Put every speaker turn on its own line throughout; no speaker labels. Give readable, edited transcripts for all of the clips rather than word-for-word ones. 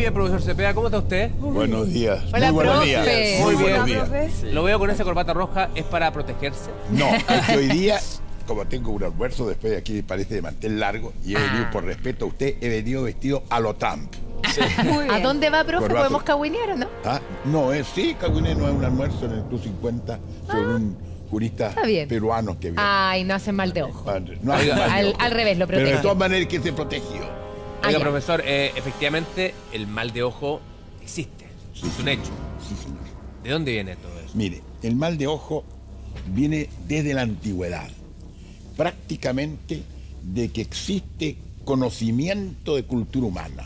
bien, profesor Cepeda. ¿Cómo está usted?
Buenos días.
Hola,
muy buenos
profe.
días.
Muy
Muy
bien.
buenos días.
Sí.
Lo veo con esa corbata roja. ¿Es para protegerse?
No, es que hoy día, como tengo un almuerzo después de aquí, parece de mantel largo, y he venido, por respeto a usted, he venido vestido a lo Trump.
Muy bien.
¿A dónde va, profe?
Corbata.
¿Podemos cagüinear o no?
¿Ah? No, sí, Caguiné no es un almuerzo en el Club 50 sobre un jurista
Está bien.
peruano que viene.
Ay, no hacen mal de ojo.
No hace mal de
Al,
ojo.
al revés, lo
Pero de
protege.
todas maneras que se protegió.
Oiga,
ya.
profesor, efectivamente, el mal de ojo existe. Es un hecho.
Sí, señor.
¿De dónde viene todo eso?
Mire, el mal de ojo viene desde la antigüedad, prácticamente de que existe conocimiento de cultura humana.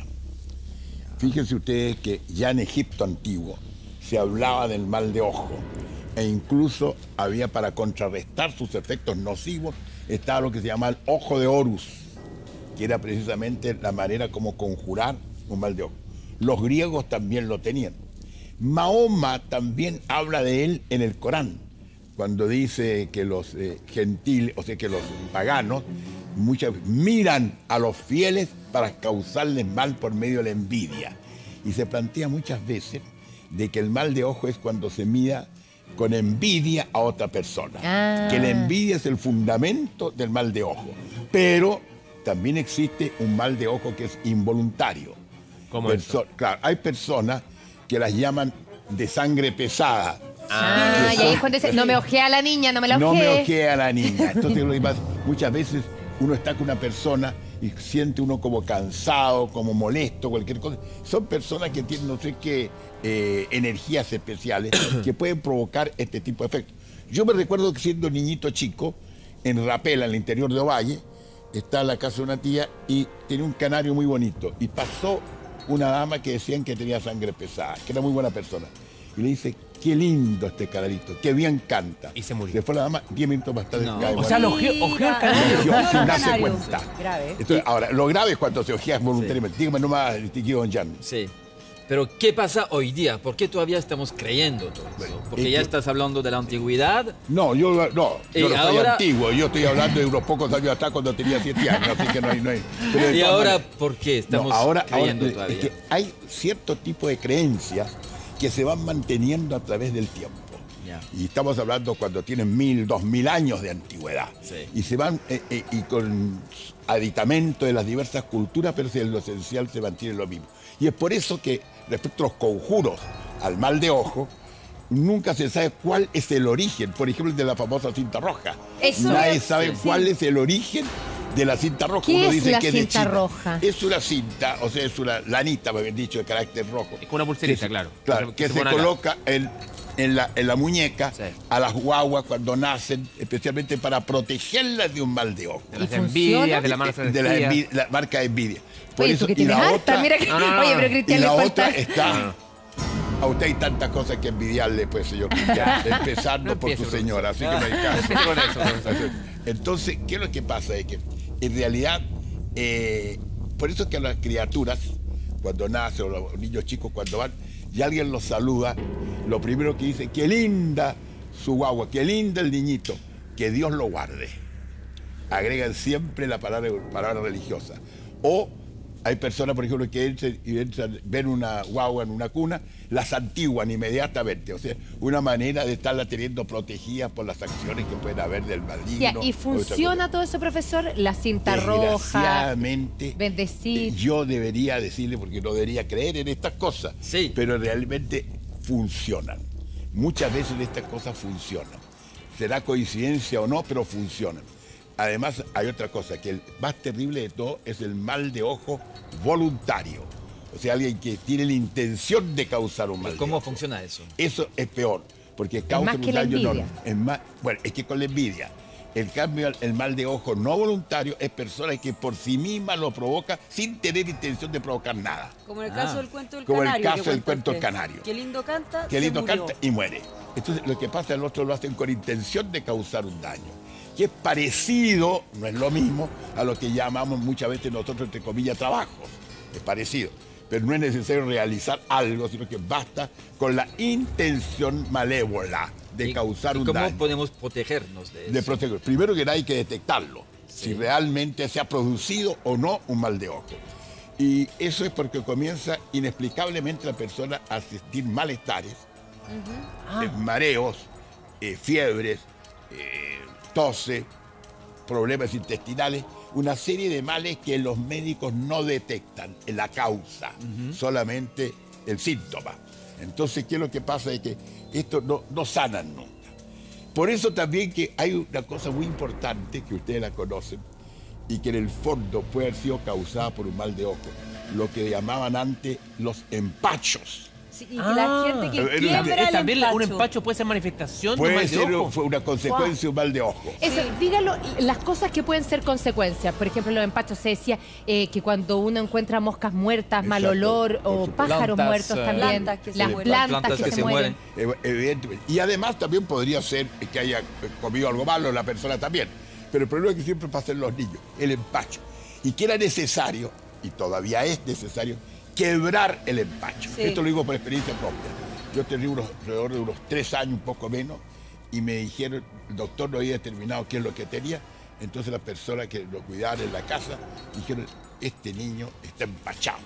Fíjense ustedes que ya en Egipto antiguo se hablaba del mal de ojo e incluso había, para contrarrestar sus efectos nocivos, estaba lo que se llama el ojo de Horus, que era precisamente la manera como conjurar un mal de ojo. Los griegos también lo tenían. Mahoma también habla de él en el Corán, cuando dice que los gentiles, o sea que los paganos, muchas veces miran a los fieles para causarles mal por medio de la envidia. Y se plantea muchas veces de que el mal de ojo es cuando se mira con envidia a otra persona.
Ah.
Que la envidia es el fundamento del mal de ojo. Pero también existe un mal de ojo que es involuntario.
¿Cómo eso?
Claro, hay personas que las llaman de sangre pesada.
Ah, y ahí es cuando dice, no me ojea a la niña, no me la
No me
ojee.
ojea a la niña. Entonces, lo que pasa, muchas veces uno está con una persona y siente uno como cansado, como molesto, cualquier cosa. Son personas que tienen no sé qué energías especiales que pueden provocar este tipo de efectos. Yo me recuerdo que siendo niñito chico, en Rapela, en el interior de Ovalle, estaba en la casa de una tía y tenía un canario muy bonito. Y pasó una dama que decían que tenía sangre pesada, que era muy buena persona. Y le dice, qué lindo este canarito, qué bien canta.
Y se murió.
Se fue la dama, 10 minutos más tarde.
No.
cae
O sea,
muerta.
ojeó el canario.
Sin darse cuenta.
Grave.
Entonces, ahora, lo grave es cuando se ojea voluntariamente. Dígame nomás, tío Don Jan.
Sí. Pero ¿qué pasa hoy día? ¿Por qué todavía estamos creyendo todo eso? Porque
es
ya
que-
estás hablando de la antigüedad.
No, yo no
Y
soy
ahora-
antiguo. Yo estoy hablando de unos pocos años atrás cuando tenía 7 años, así que no hay. Pero de
¿Y
todas
ahora
maneras-
por qué estamos
No, ahora
creyendo
es
todavía?
que hay cierto tipo de creencias que se van manteniendo a través del tiempo.
Ya.
Y estamos hablando cuando tienen 1000, 2000 años de antigüedad.
Sí.
Y se van, y con aditamento de las diversas culturas, pero en lo esencial se mantiene lo mismo. Y es por eso que, respecto a los conjuros al mal de ojo, nunca se sabe cuál es el origen. Por ejemplo, el de la famosa cinta roja.
Eso
Nadie
es,
sabe
sí.
cuál es el origen de la cinta roja.
¿Qué
Uno
es
dice
la
que es de
cinta
China.
roja?
Es una cinta, o sea, es una lanita, me habían dicho, de carácter rojo.
Es como una pulserita, claro.
Claro, que se
pone acá.
coloca en la muñeca
Sí.
a las guaguas cuando nacen, especialmente para protegerlas de un mal de ojo.
De las
¿Y
envidias,
funciona?
de la mala
De la, la marca de envidia. Por
Oye,
eso,
tú que
y
tienes
la
harta,
otra,
mira que...
No, no, no.
Oye, pero
y
Cristian le
la
falta...
otra está... A usted hay tantas cosas que envidiarle, pues, señor Cristian, empezando
No
por
empiece,
su señora, así que no hay caso.
Empiece con eso, profesor.
Entonces, ¿qué es lo que pasa? Es que, en realidad, por eso es que a las criaturas, cuando nacen, o los niños chicos cuando van, y alguien los saluda, lo primero que dice, qué linda su guagua, qué linda el niñito, que Dios lo guarde. Agregan siempre la palabra religiosa. O hay personas, por ejemplo, que ven una guagua en una cuna, la santiguan inmediatamente. O sea, una manera de estarla teniendo protegida por las acciones que pueden haber del maligno.
Ya, ¿y
o
funciona todo eso, profesor? La cinta roja,
Desgraciadamente,
bendecir.
yo debería decirle, porque no debería creer en estas cosas,
Sí.
pero realmente funcionan. Muchas veces estas cosas funcionan. Será coincidencia o no, pero funcionan. Además, hay otra cosa, que el más terrible de todo es el mal de ojo voluntario. O sea, alguien que tiene la intención de causar un mal de
¿Cómo
ojo.
funciona eso?
Eso es peor, porque causa
más
un
que la
daño
envidia.
enorme. Es más, bueno, es que con la envidia. En cambio, el mal de ojo no voluntario es persona que por sí misma lo provoca sin tener intención de provocar nada.
Como en el
Ah.
caso del cuento del
Como el
canario.
caso
que
del
cuenta
cuento del
usted.
canario.
Qué lindo canta.
Que lindo
se murió.
canta y muere. Entonces, lo que pasa es que los otros lo hacen con intención de causar un daño. Que es parecido, no es lo mismo, a lo que llamamos muchas veces nosotros, entre comillas, trabajo. Es parecido. Pero no es necesario realizar algo, sino que basta con la intención malévola de causar un
¿Cómo
daño.
podemos protegernos de eso?
De proteger. Primero que nada hay que detectarlo,
Sí.
si realmente se ha producido o no un mal de ojo. Y eso es porque comienza inexplicablemente la persona a sentir malestares, mareos, fiebres, tose, problemas intestinales, una serie de males que los médicos no detectan en la causa, solamente el síntoma. Entonces, ¿qué es lo que pasa? Es que esto no sanan nunca. Por eso también que hay una cosa muy importante que ustedes la conocen y que en el fondo puede haber sido causada por un mal de ojo, lo que llamaban antes los empachos.
Sí, y que la gente que quiebra el
También un
empacho.
empacho puede ser manifestación de un
Puede
mal de
ser
ojo.
fue una consecuencia de un mal de ojo.
Eso, dígalo, las cosas que pueden ser consecuencias. Por ejemplo, los empachos se decía que cuando uno encuentra moscas muertas, mal
Exacto,
olor
por
o
supuesto.
pájaros
Plantas,
muertos también.
plantas que se
las
mueren.
plantas que se mueren.
Evidentemente. Y además también podría ser que haya comido algo malo la persona también. Pero el problema es que siempre pasa en los niños, el empacho. Y que era necesario, y todavía es necesario, quebrar el empacho.
Sí.
Esto lo digo por experiencia propia. Yo tenía alrededor de unos 3 años, un poco menos, y me dijeron, el doctor no había determinado qué es lo que tenía. Entonces las personas que lo cuidaban en la casa dijeron, este niño está empachado.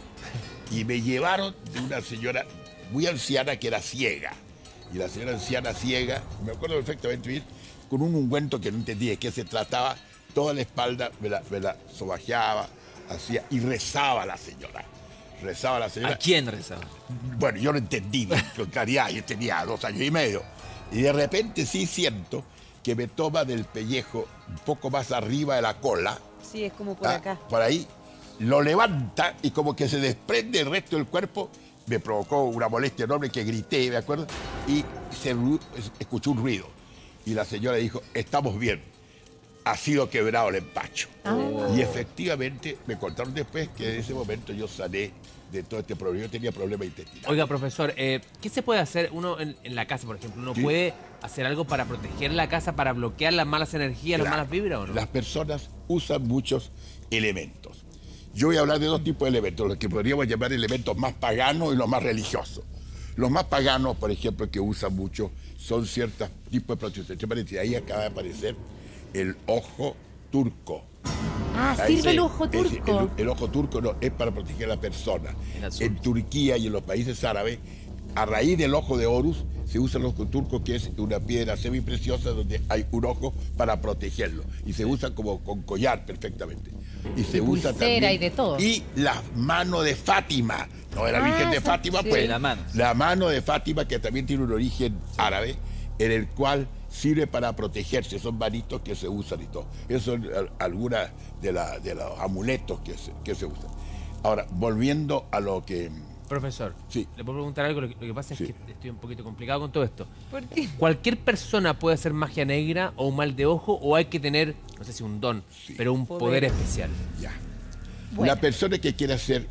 Y me llevaron de una señora muy anciana que era ciega. Y la señora anciana ciega, me acuerdo perfectamente bien, con un ungüento que no entendía de qué se trataba, toda la espalda me la sobajeaba, hacía, y rezaba la señora. Rezaba la señora.
¿A quién rezaba?
Bueno, yo lo entendí con claridad, yo tenía 2 años y medio. Y de repente sí siento que me toma del pellejo un poco más arriba de la cola.
Sí, es como por acá.
Por ahí, lo levanta y como que se desprende el resto del cuerpo. Me provocó una molestia enorme que grité, ¿me acuerdo? Y escuchó un ruido. Y la señora dijo, estamos bien, ha sido quebrado el empacho. Y efectivamente me contaron después que en ese momento yo sané de todo este problema. Yo tenía problemas intestinales.
Oiga, profesor, ¿qué se puede hacer uno en la casa, por ejemplo? ¿Uno
Sí.
puede hacer algo para proteger la casa, para bloquear las malas energías, las
Claro.
malas vibras o no?
Las personas usan muchos elementos. Yo voy a hablar de 2 tipos de elementos, los que podríamos llamar elementos más paganos y los más religiosos. Los más paganos, por ejemplo, que usan mucho, son ciertos tipos de protección. Ahí acaba de aparecer el ojo turco.
Ah,
Ahí
sirve
sí.
el ojo turco.
El ojo turco no, es para proteger a la persona.
El azul.
En Turquía y en los países árabes, a raíz del ojo de Horus, se usa el ojo turco, que es una piedra semipreciosa donde hay un ojo para protegerlo. Y se usa como con collar perfectamente. Y se usa
pulsera
también.
y de todo.
Y la mano de Fátima. No era la Virgen de
esa-
Fátima,
sí.
pues.
La mano.
La mano de Fátima, que también tiene un origen árabe, en el cual sirve para protegerse. Son manitos que se usan y todo. Esos son algunas de los amuletos que se usan. Ahora, volviendo a lo que...
Profesor,
Sí.
le puedo preguntar algo. Lo que pasa
Sí.
es que estoy un poquito complicado con todo esto.
¿Por qué?
¿Cualquier persona puede hacer magia negra o un mal de ojo o hay que tener, no sé si un don,
Sí.
pero un poder especial?
Ya.
Bueno.
La persona que quiere hacer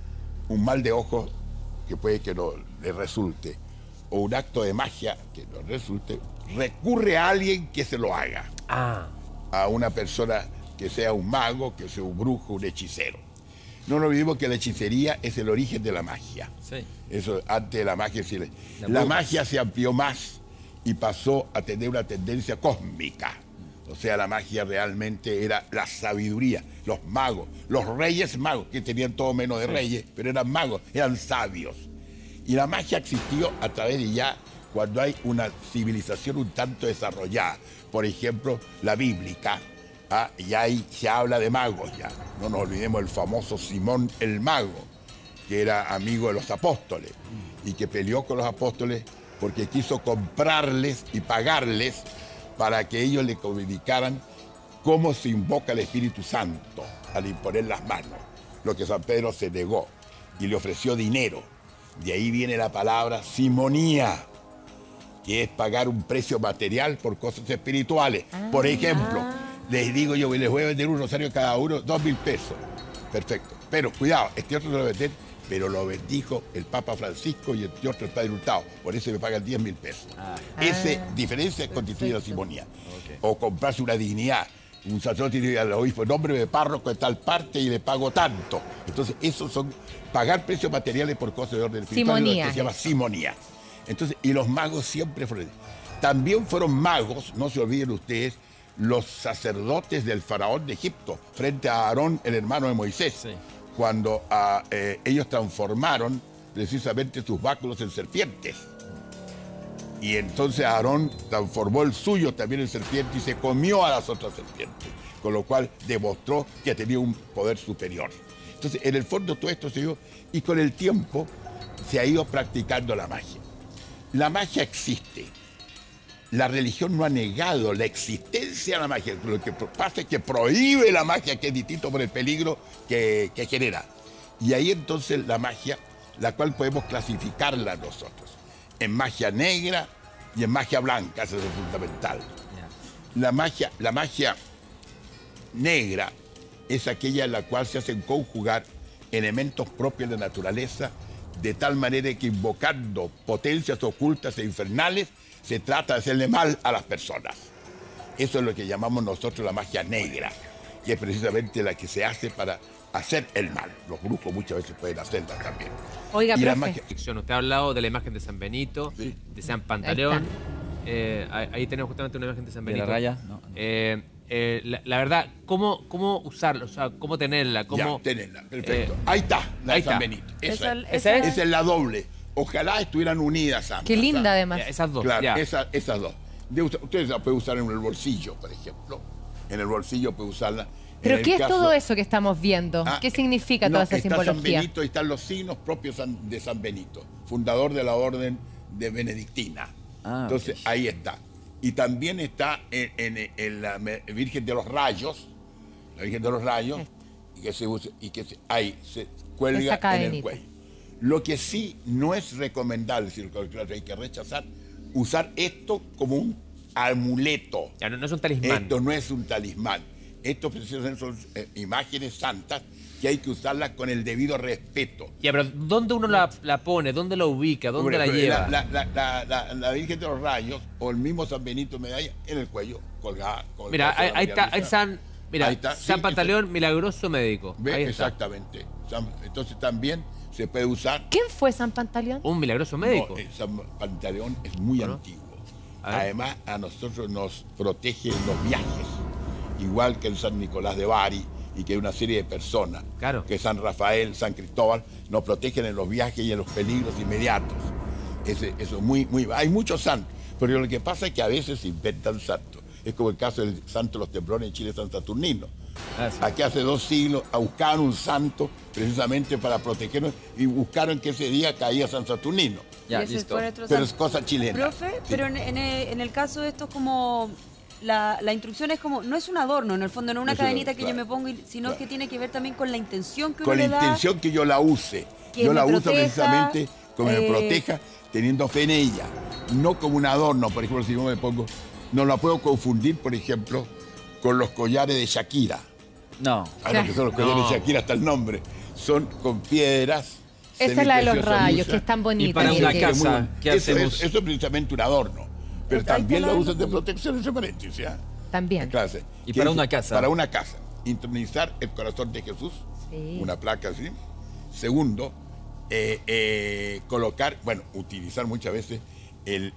un mal de ojo, que puede que no le resulte, o un acto de magia que no resulte, recurre a alguien que se lo haga.
Ah,
A una persona que sea un mago, que sea un brujo, un hechicero. No nos olvidemos que la hechicería es el origen de la magia.
Sí.
Eso, antes de la magia, sí,
La
la
bruja.
magia se amplió más y pasó a tener una tendencia cósmica. O sea, la magia realmente era la sabiduría, los magos, los reyes magos, que tenían todo menos de reyes, pero eran magos, eran sabios. Y la magia existió a través de ya cuando hay una civilización un tanto desarrollada. Por ejemplo, la bíblica, y ahí se habla de magos ya. No nos olvidemos el famoso Simón el Mago, que era amigo de los apóstoles y que peleó con los apóstoles porque quiso comprarles y pagarles para que ellos le comunicaran cómo se invoca el Espíritu Santo al imponer las manos. Lo que San Pedro se negó y le ofreció dinero. De ahí viene la palabra simonía, que es pagar un precio material por cosas espirituales. Por ejemplo, les digo yo, les voy a vender un rosario cada uno, 2.000 pesos. Perfecto. Pero cuidado, este otro no lo venden, pero lo bendijo el Papa Francisco y este otro el Padre Hurtado. Por eso me pagan 10.000 pesos. Esa diferencia constituye la simonía. O comprarse una dignidad. Un sacerdote dice al obispo, nombre de párroco de tal parte y le pago tanto. Entonces, esos son pagar precios materiales por cosas de orden espiritual,
Simonía.
lo que se llama simonía. Entonces, y los magos siempre fueron. También fueron magos, no se olviden ustedes, los sacerdotes del faraón de Egipto, frente a Aarón, el hermano de Moisés.
Sí.
cuando ellos transformaron precisamente sus báculos en serpientes. Y entonces Aarón transformó el suyo también en serpiente y se comió a las otras serpientes, con lo cual demostró que tenía un poder superior. Entonces, en el fondo todo esto se dio, y con el tiempo se ha ido practicando la magia. La magia existe. La religión no ha negado la existencia de la magia. Lo que pasa es que prohíbe la magia, que es distinto por el peligro que genera. Y ahí entonces la magia, la cual podemos clasificarla nosotros en magia negra y en magia blanca, eso es fundamental. La magia negra es aquella en la cual se hacen conjugar elementos propios de la naturaleza, de tal manera que invocando potencias ocultas e infernales, se trata de hacerle mal a las personas. Eso es lo que llamamos nosotros la magia negra, que es precisamente la que se hace para hacer el mal. Los brujos muchas veces pueden hacerla también.
Oiga,
Y la
profe.
magia-
Usted ha hablado de la imagen de San Benito,
Sí.
de San Pantaleón. Ahí tenemos justamente una imagen de San
¿De la
Benito.
raya? No.
La verdad, ¿cómo usarla? O sea, ¿cómo tenerla? ¿Cómo,
Ya, tenenla, perfecto. Ahí está, la
ahí
de San
está.
Benito. Esa es.
¿Esa es?
Esa es la doble. Ojalá estuvieran unidas ambas.
Qué linda,
¿sabes?
además.
Esas dos,
Claro,
ya.
esas dos. Ustedes la pueden usar en el bolsillo, por ejemplo. En el bolsillo puede usarla.
¿Pero
En el
qué es
caso-
todo eso que estamos viendo?
Ah,
¿Qué significa
no,
toda esa
está San
simbología?
Benito y están los signos propios de San Benito, fundador de la orden de Benedictina.
Ah,
Entonces,
ok.
ahí está. Y también está en la Virgen de los Rayos, la Virgen de los Rayos, y que se usa, ahí se cuelga
Esa
en el
cadenita.
cuello. Lo que sí no es recomendable, es decir, que hay que rechazar, usar esto como un amuleto.
Ya, no es un talismán.
Esto no es un talismán. Esto precisamente son imágenes santas que hay que usarlas con el debido respeto.
Ya, pero ¿dónde uno la pone? ¿Dónde la ubica? ¿Dónde la
Hombre,
lleva?
La Virgen de los Rayos o el mismo San Benito Medalla en el cuello, colgada.
Mira, ahí está, mira,
Ahí está,
San
sí,
Pantaleón, milagroso médico.
¿Ve?
Ahí está.
Exactamente. Entonces también se puede usar.
¿Quién fue San Pantaleón?
Un milagroso médico.
No, San Pantaleón es muy
¿No?
antiguo.
A ver.
Además, a nosotros nos protege en los viajes, igual que el San Nicolás de Bari y que una serie de personas,
Claro.
que San Rafael, San Cristóbal, nos protegen en los viajes y en los peligros inmediatos. Eso es muy, hay muchos santos, pero lo que pasa es que a veces se inventan santos. Es como el caso del santo de los temblores en Chile, San Saturnino.
Ah, sí.
Aquí hace 2 siglos buscaban un santo precisamente para protegernos y buscaron que ese día caía San Saturnino.
Ya,
Y ese
listo.
fue nuestro
Pero
santo.
es cosa chilena.
Profe,
Sí.
pero en el caso de esto es como... La instrucción es como, no es un adorno, en el fondo, no es una
No es un
cadenita
adorno,
que yo
claro.
me pongo, sino
Claro.
que tiene que ver también con la intención que uno
Con la
le da.
intención que yo la use.
Que
Yo
me
la uso
proteja,
precisamente como me
eh,
proteja, teniendo fe en ella. No como un adorno, por ejemplo, si yo me pongo... No la puedo confundir, por ejemplo, con los collares de Shakira.
No.
Lo que son los collares
No.
de Shakira, hasta el nombre. Son con piedras.
Esa es la de los
semipreciosas,
rayos,
lisas.
que es tan bonita.
Y para
mire
una
que-
casa, ¿qué
Eso
hacemos?
eso es precisamente un adorno. Pero
Ahí
también
está
la
la-
usan de protección, entre paréntesis. ¿Ah?
También.
Clase.
Y
Que
para
es
una casa.
Para una casa. Intronizar el corazón de Jesús.
Sí.
Una placa así. Segundo, colocar, utilizar muchas veces el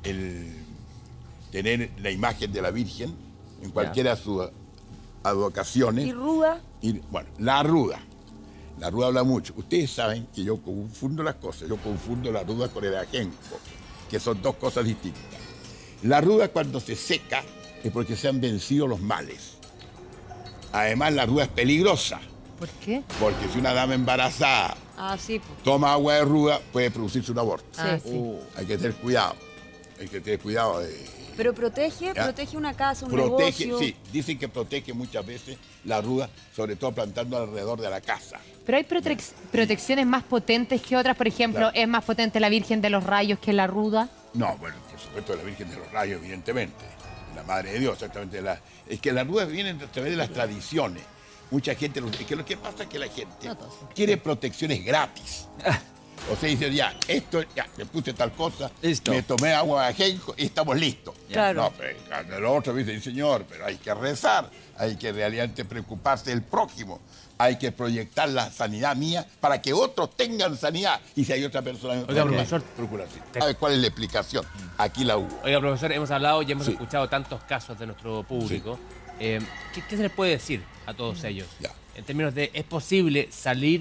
tener la imagen de la Virgen en cualquiera de sus advocaciones.
Y ruda,
Y, la ruda. La ruda habla mucho. Ustedes saben que yo confundo las cosas. Yo confundo la ruda con el ajenjo, que son dos cosas distintas. La ruda cuando se seca es porque se han vencido los males. Además, la ruda es peligrosa,
¿Por qué?
porque si una dama embarazada
sí, pues.
toma agua de ruda, puede producirse un aborto.
Ah,
Sí.
sí.
Hay que tener cuidado. Hay que tener cuidado de...
Pero protege
Ya.
una casa, un
Protege,
negocio.
sí, dicen que protege muchas veces la ruda, sobre todo plantando alrededor de la casa.
Pero hay protecciones más potentes que otras. Por ejemplo,
Claro.
¿es más potente la Virgen de los Rayos que la ruda?
No, por supuesto, la Virgen de los Rayos, evidentemente. La Madre de Dios, exactamente. Es que las rudas vienen a través de las tradiciones. Mucha gente, es que lo que pasa es que la gente
No todos.
quiere protecciones gratis. O sea, dice, ya, me puse tal cosa,
Listo.
me tomé agua de ajenjo y estamos listos.
Claro.
No, pero lo otro dice, señor, pero hay que rezar, hay que realmente preocuparse del prójimo, hay que proyectar la sanidad mía para que otros tengan sanidad. Y si hay otra persona enferma,
profesor,
procurarse. ¿Sabe cuál es la explicación? Aquí la hubo.
Oiga, profesor, hemos hablado y hemos
Sí.
escuchado tantos casos de nuestro público. ¿Qué se les puede decir a todos ellos?
Ya.
En términos de, ¿es posible salir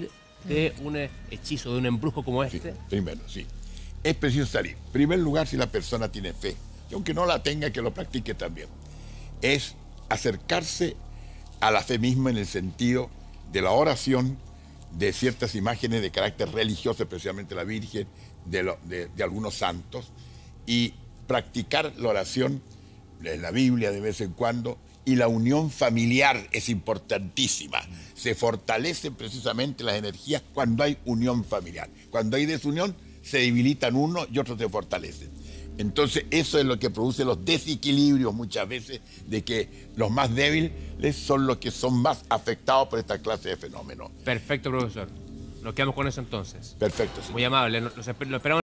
de un hechizo, de un embrujo como
Sí,
este?
primero, sí. Es preciso salir. En primer lugar, si la persona tiene fe, y aunque no la tenga, que lo practique también, es acercarse a la fe misma en el sentido de la oración, de ciertas imágenes de carácter religioso, especialmente la Virgen, de algunos santos, y practicar la oración de la Biblia de vez en cuando, y la unión familiar es importantísima. Se fortalecen precisamente las energías cuando hay unión familiar. Cuando hay desunión, se debilitan uno y otros se fortalecen. Entonces eso es lo que produce los desequilibrios muchas veces, de que los más débiles son los que son más afectados por esta clase de fenómenos.
Perfecto, profesor. Nos quedamos con eso entonces.
Perfecto, sí.
Muy amable. Lo esperamos.